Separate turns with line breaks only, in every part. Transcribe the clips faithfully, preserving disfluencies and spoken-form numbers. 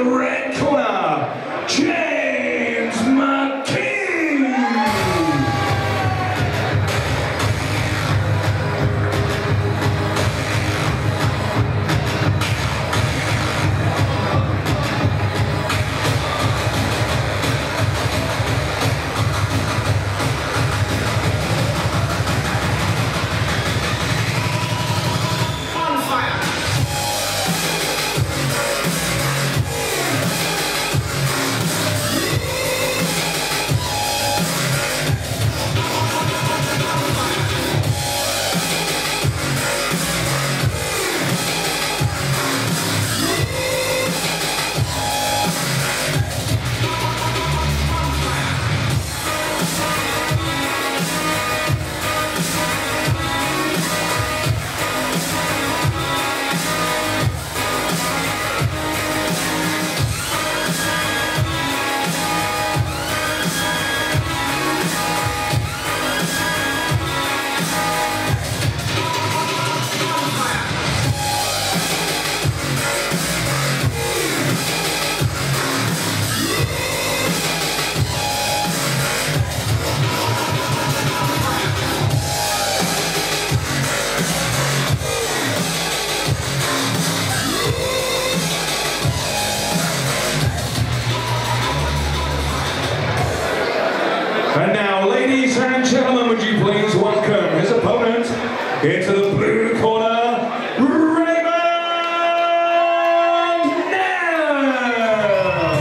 the red corner, James Mckie. And now, ladies and gentlemen, would you please welcome his opponent into the blue corner, Raymond Nelmes.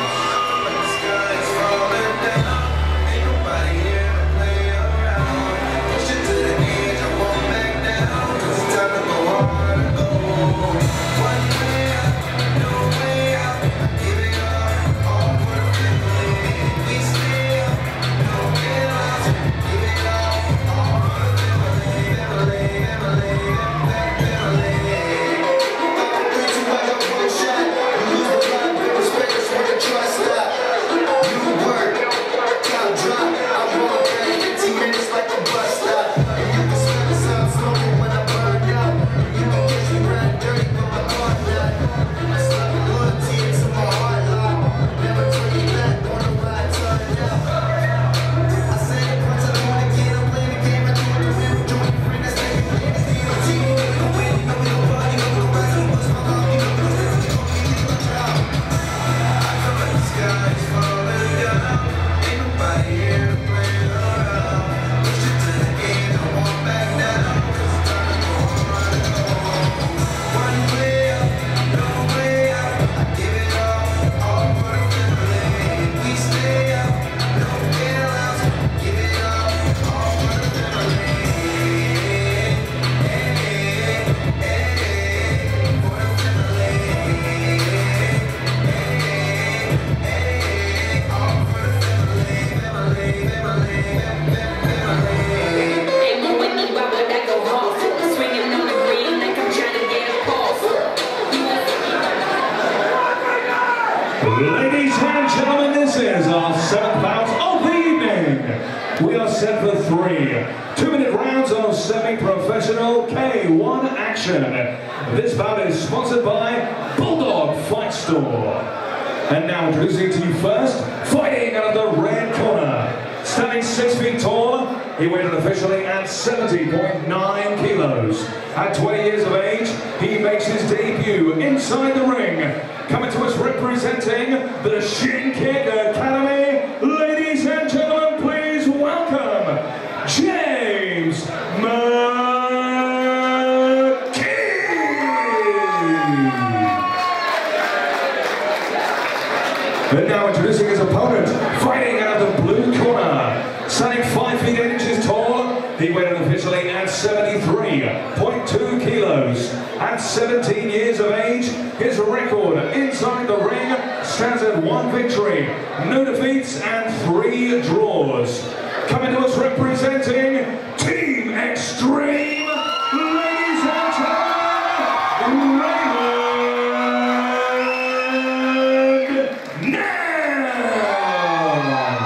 Ladies and gentlemen, this is our seventh bout of the evening. We are set for three two-minute rounds of semi-professional K one action. This bout is sponsored by Bulldog Fight Store. And now introducing to you first, fighting out of the red corner, standing six feet tall, he weighed officially at seventy point nine kilos. At twenty years of age, he makes his debut inside the ring. Coming to us representing the Shin Kick Academy, ladies and gentlemen, please welcome James Mckie. And now introducing his opponent, fighting out of the blue corner, standing five feet eight inches tall, he weighed officially at seventy-three point two kilos. At seventeen years of age, his record inside the ring stands at one victory, no defeats, and three draws. Coming to us representing Team Extreme, ladies and gentlemen, Raymond Nelmes.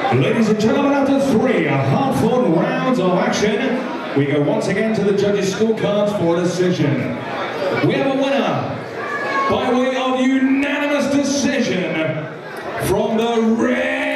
Ladies and gentlemen, after three hard-fought rounds of action, we go once again to the judges' scorecards for a decision. We have a winner by way of unanimous decision from the red